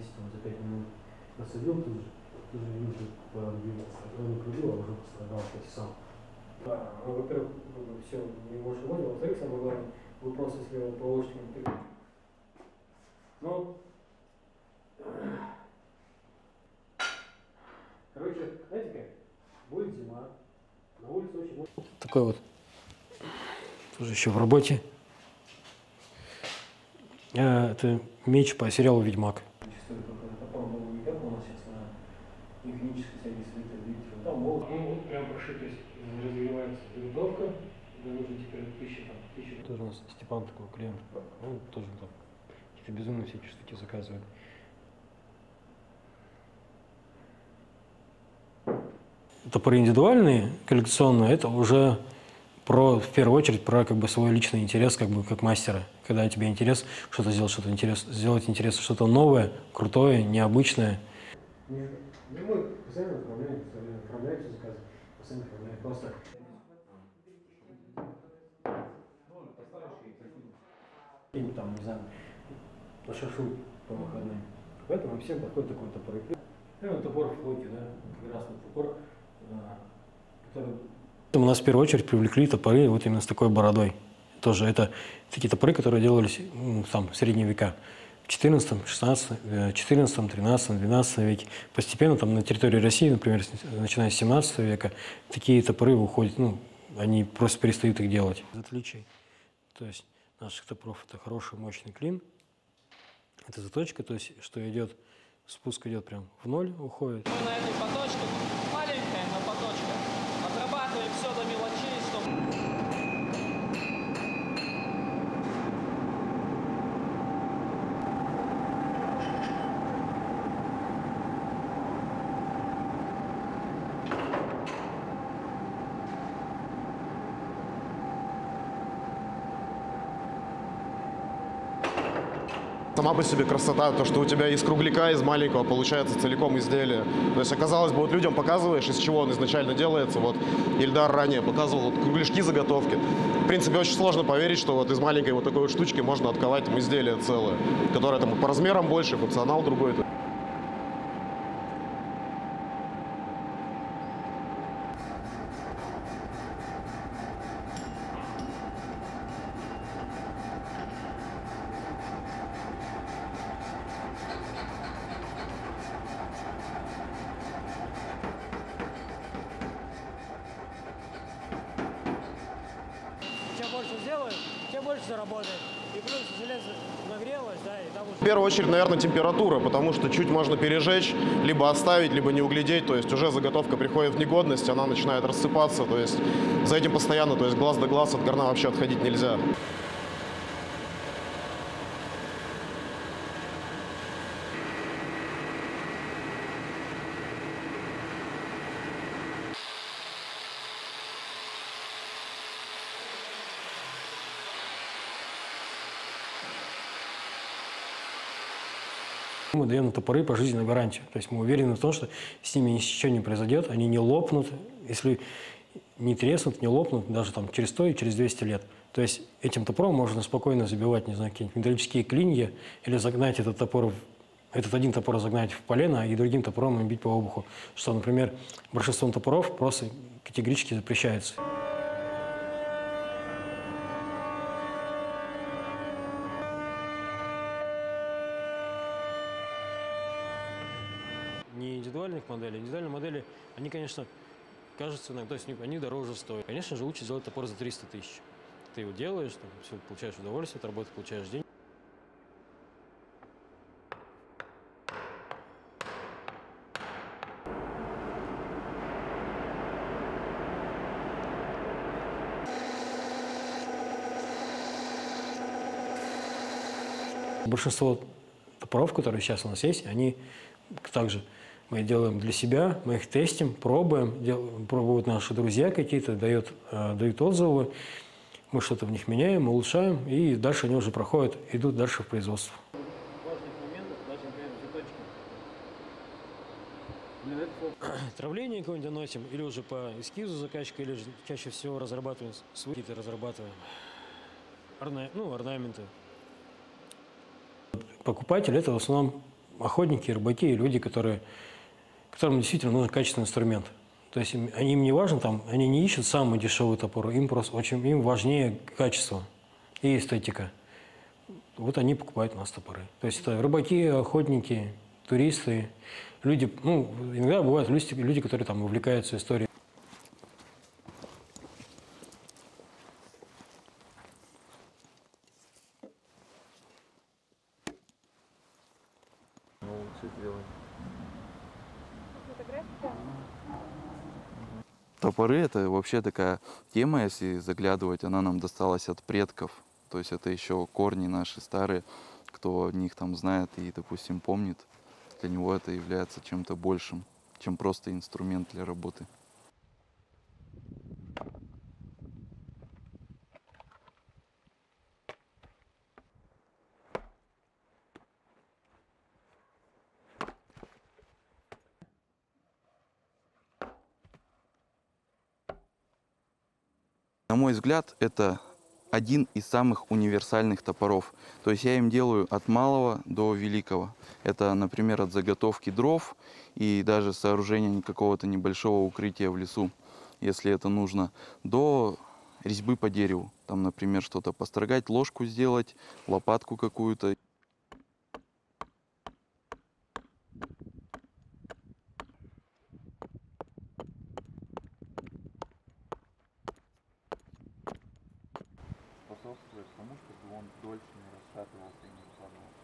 если там за 5 минут насадил, тут же видно, двигаться. Он не прибил, а уже пострадал, хоть и сам. Да, во-первых, все немножко понял, во-вторых, самое главное, вы просто с левым положником. Ну, короче, знаете как, будет зима, на улице очень много. Такой вот, тоже еще в работе. Это меч по сериалу «Ведьмак». Зачастую только топор был не как у нас сейчас на механической всякие слитые двигатели. Там молот, вот прям прошит, то есть разогревается винтовка, да, нужно теперь 1000. Тоже у нас Степан такой клиент, он тоже там какие-то безумные всякие штуки заказывает. Топоры индивидуальные, коллекционные, это уже в первую очередь про как бы свой личный интерес, как бы как мастера. Когда тебе интерес что-то сделать, сделать интересно, что-то новое, крутое, необычное. Мы постоянно отправляем заказы, постоянно отправляем просто. Там, не знаю, на шашлык по выходным. Поэтому всем подходит такой топор. Топор в флоте, да, красный топор, который... У нас в первую очередь привлекли топоры вот именно с такой бородой. Тоже это такие топоры, которые делались там, в средние века. В 14, 16, 14, 13, 12 веке. Постепенно там на территории России, например, начиная с 17 века, такие топоры выходят, ну, они просто перестают их делать. Отличий, то есть наших топоров, это хороший мощный клин. Это заточка, то есть что идет, спуск идет прям в ноль, уходит. Мы на этой поточке, маленькая, но поточка, отрабатываем все до мелочей, чтобы... Сама по себе красота, то, что у тебя из кругляка, из маленького получается целиком изделие. То есть, оказалось бы, вот людям показываешь, из чего он изначально делается. Вот Ильдар ранее показывал вот кругляшки заготовки. В принципе, очень сложно поверить, что вот из маленькой вот такой вот штучки можно отковать там изделие целое, которое там по размерам больше, функционал другой. Чем больше сделают, тем больше заработает. И плюс железо нагрелось, да, и там уже... В первую очередь, наверное, температура, потому что чуть можно пережечь, либо оставить, либо не углядеть, то есть уже заготовка приходит в негодность, она начинает рассыпаться, то есть за этим постоянно, то есть глаз да глаз от горна вообще отходить нельзя. Мы даем на топоры пожизненную гарантию. То есть мы уверены в том, что с ними ничего не произойдет, они не лопнут, если не треснут, не лопнут, даже там через 100 и через 200 лет. То есть этим топором можно спокойно забивать, не знаю, какие-нибудь металлические клинья или загнать этот один топор загнать в полено и другим топором им бить по обуху. Что, например, большинством топоров просто категорически запрещается. Не индивидуальных моделей. Индивидуальные модели, они, конечно, кажутся, то есть они дороже стоят. Конечно же, лучше сделать топор за 300 тысяч. Ты его делаешь, там, все, получаешь удовольствие от работы, получаешь деньги. Большинство топоров, которые сейчас у нас есть, они также мы делаем для себя, мы их тестим, пробуем, пробуют наши друзья какие-то, дают отзывы, мы что-то в них меняем, улучшаем, и дальше они уже проходят, идут дальше в производство. Травление какое-нибудь доносим, или уже по эскизу заказчика, или чаще всего разрабатываем какие-то орнаменты. Покупатель — это в основном охотники, рыбаки и люди, которым действительно нужен качественный инструмент. То есть им не важно, там, они не ищут самый дешевый топор, им просто им важнее качество и эстетика. Вот они покупают у нас топоры. То есть это рыбаки, охотники, туристы, люди, ну, иногда бывают люди, которые там увлекаются историей. Топоры — это вообще такая тема, если заглядывать, она нам досталась от предков. То есть это еще корни наши старые, кто о них там знает и, допустим, помнит. Для него это является чем-то большим, чем просто инструмент для работы. На мой взгляд, это один из самых универсальных топоров. То есть я им делаю от малого до великого. Это, например, от заготовки дров и даже сооружения какого-то небольшого укрытия в лесу, если это нужно, до резьбы по дереву. Там, например, что-то построгать, ложку сделать, лопатку какую-то. Способствует тому, чтобы он дольше не расшатывался и не упадал.